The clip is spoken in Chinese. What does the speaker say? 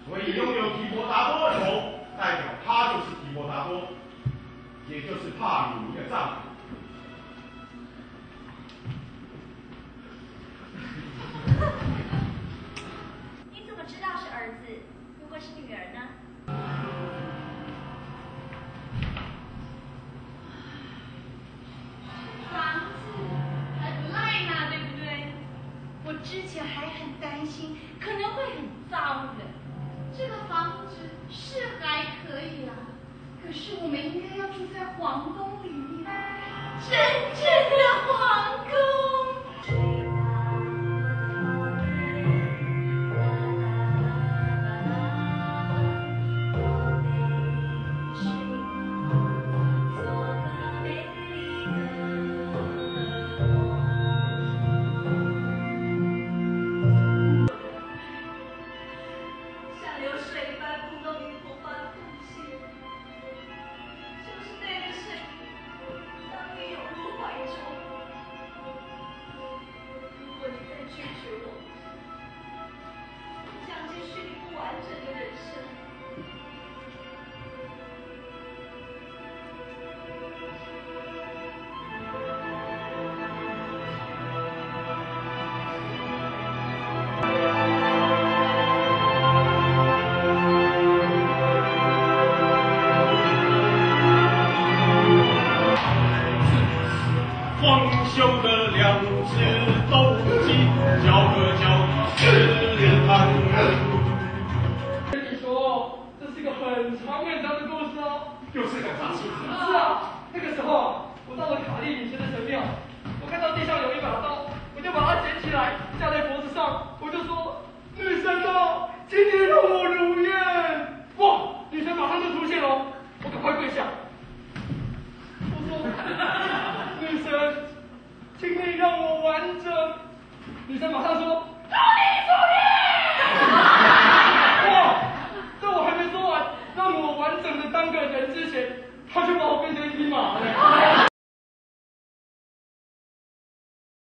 所以拥有提婆达多的头，代表他就是提婆达多，也就是帕鲁尼的丈夫。 你怎么知道是儿子？如果是女儿呢？ 房子还不赖呢，对不对？我之前还很担心可能会很糟的。这个房子是还可以啦，可是我们应该要住在皇宫里面，真正的皇宫。 女生马上说